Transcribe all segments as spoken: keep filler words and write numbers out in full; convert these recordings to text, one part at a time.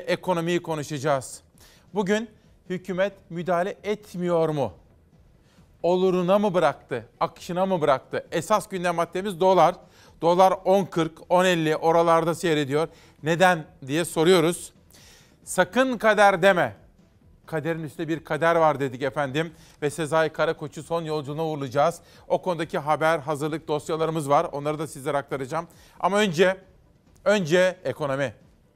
ekonomiyi konuşacağız. Bugün hükümet müdahale etmiyor mu? Oluruna mı bıraktı? Akışına mı bıraktı? Esas gündem maddemiz dolar. Dolar on kırk, on elli oralarda seyrediyor. Neden diye soruyoruz. Sakın kader deme. Kaderin üstünde bir kader var dedik efendim. Ve Sezai Karakoç'u son yolculuğuna uğurlayacağız. O konudaki haber, hazırlık dosyalarımız var. Onları da sizlere aktaracağım. Ama önce, önce ekonomi.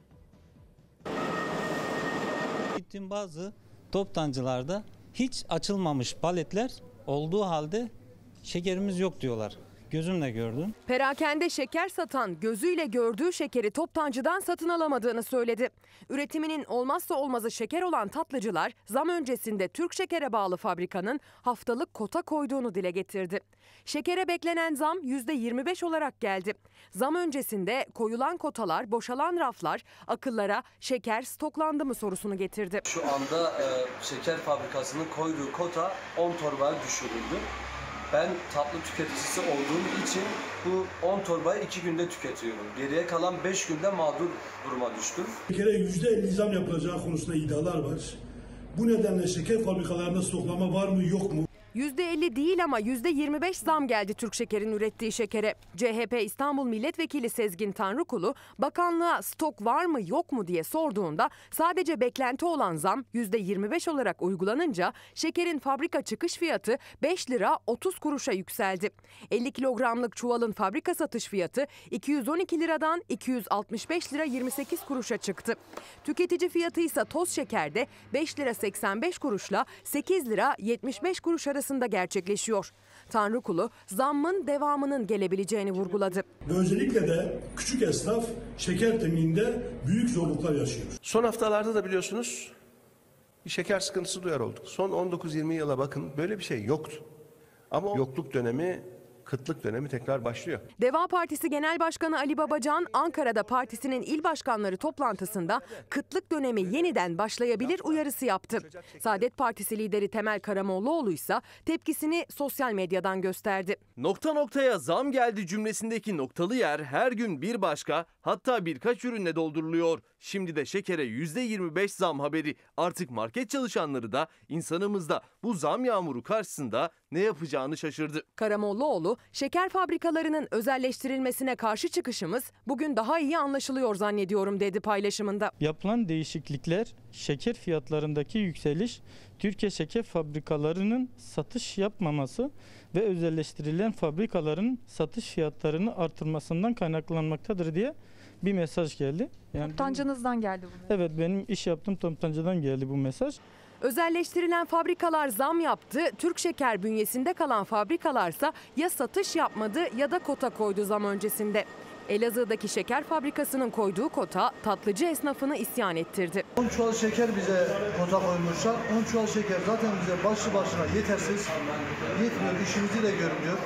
Gittiğim bazı toptancılarda hiç açılmamış paletler olduğu halde şekerimiz yok diyorlar. Gözümle gördüm. Perakende şeker satan gözüyle gördüğü şekeri toptancıdan satın alamadığını söyledi. Üretiminin olmazsa olmazı şeker olan tatlıcılar zam öncesinde Türk Şeker'e bağlı fabrikanın haftalık kota koyduğunu dile getirdi. Şekere beklenen zam yüzde yirmi beş olarak geldi. Zam öncesinde koyulan kotalar, boşalan raflar akıllara şeker stoklandı mı sorusunu getirdi. Şu anda e, şeker fabrikasının koyduğu kota on torbaya düşürüldü. Ben tatlı tüketicisi olduğum için bu on torbayı iki günde tüketiyorum. Geriye kalan beş günde mağdur duruma düştüm. Şekere yüzde elli zam yapılacağı konusunda iddialar var. Bu nedenle şeker fabrikalarında stoklama var mı yok mu? yüzde elli değil ama yüzde yirmi beş zam geldi Türk Şeker'in ürettiği şekere. C H P İstanbul Milletvekili Sezgin Tanrıkulu bakanlığa stok var mı yok mu diye sorduğunda sadece beklenti olan zam yüzde yirmi beş olarak uygulanınca şekerin fabrika çıkış fiyatı beş lira otuz kuruşa yükseldi. elli kilogramlık çuvalın fabrika satış fiyatı iki yüz on iki liradan iki yüz altmış beş lira yirmi sekiz kuruşa çıktı. Tüketici fiyatı ise toz şekerde beş lira seksen beş kuruşla sekiz lira yetmiş beş kuruş arasında gerçekleşiyor. Tanrıkulu zammın devamının gelebileceğini vurguladı. Ve özellikle de küçük esnaf şeker temininde büyük zorluklar yaşıyor. Son haftalarda da biliyorsunuz bir şeker sıkıntısı duyar olduk. Son on dokuz yirmi yıla bakın böyle bir şey yoktu. Ama yokluk dönemi, kıtlık dönemi tekrar başlıyor. Deva Partisi Genel Başkanı Ali Babacan, Ankara'da partisinin il başkanları toplantısında kıtlık dönemi yeniden başlayabilir uyarısı yaptı. Saadet Partisi lideri Temel Karamollaoğlu ise tepkisini sosyal medyadan gösterdi. Nokta noktaya zam geldi cümlesindeki noktalı yer her gün bir başka, hatta birkaç ürünle dolduruluyor. Şimdi de şekere yüzde yirmi beş zam haberi artık market çalışanları da insanımız da bu zam yağmuru karşısında ne yapacağını şaşırdı. Karamollaoğlu, şeker fabrikalarının özelleştirilmesine karşı çıkışımız bugün daha iyi anlaşılıyor zannediyorum dedi paylaşımında. Yapılan değişiklikler, şeker fiyatlarındaki yükseliş, Türkiye şeker fabrikalarının satış yapmaması ve özelleştirilen fabrikaların satış fiyatlarını artırmasından kaynaklanmaktadır diye bir mesaj geldi. Yani toptancınızdan geldi bu. Evet, benim iş yaptığım toptancıdan geldi bu mesaj. Özelleştirilen fabrikalar zam yaptı. Türk Şeker bünyesinde kalan fabrikalarsa ya satış yapmadı ya da kota koydu zam öncesinde. Elazığ'daki şeker fabrikasının koyduğu kota tatlıcı esnafını isyan ettirdi. on çuval şeker bize kota koymuşlar. on çuval şeker zaten bize başlı başına yetersiz. Yetmiyor, işimizi de görmüyor.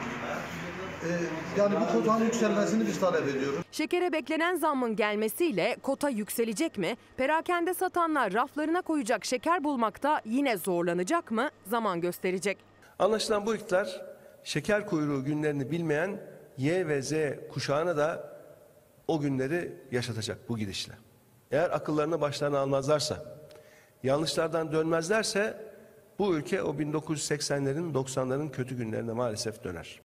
Yani bu kotanın yükselmesini biz talep ediyoruz. Şekere beklenen zammın gelmesiyle kota yükselecek mi? Perakende satanlar raflarına koyacak şeker bulmakta yine zorlanacak mı? Zaman gösterecek. Anlaşılan bu iktidar şeker kuyruğu günlerini bilmeyen Y ve Z kuşağına da o günleri yaşatacak bu gidişle. Eğer akıllarını başlarına almazlarsa, yanlışlardan dönmezlerse bu ülke o bin dokuz yüz seksenlerin doksanların kötü günlerine maalesef döner.